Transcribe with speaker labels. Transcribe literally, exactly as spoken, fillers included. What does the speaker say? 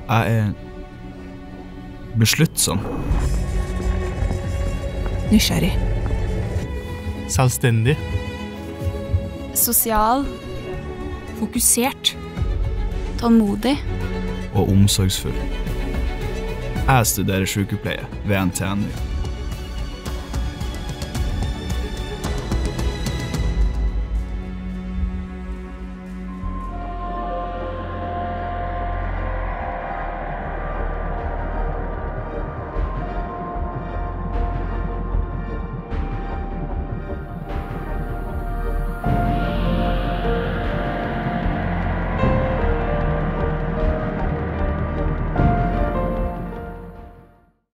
Speaker 1: Jeg er besluttsom.
Speaker 2: Nysgjerrig.
Speaker 3: Selvstendig.
Speaker 4: Sosial.
Speaker 2: Fokusert.
Speaker 4: Tålmodig.
Speaker 1: Og omsorgsfull. Jeg studerer sykepleie ved N T N U.